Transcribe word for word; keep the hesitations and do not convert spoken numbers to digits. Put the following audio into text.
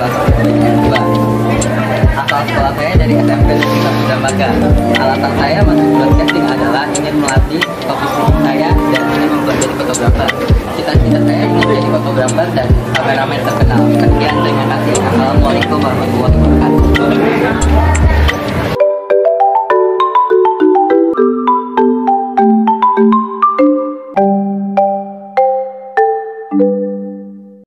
langsung ke S dua. Asal sekolah saya dari S M P Negeri satu Dramaga. Alasan saya masuk broadcasting adalah ingin melatih profesi saya dan ingin membuat jadi fotografer. Cita-cita saya ingin menjadi fotografer dan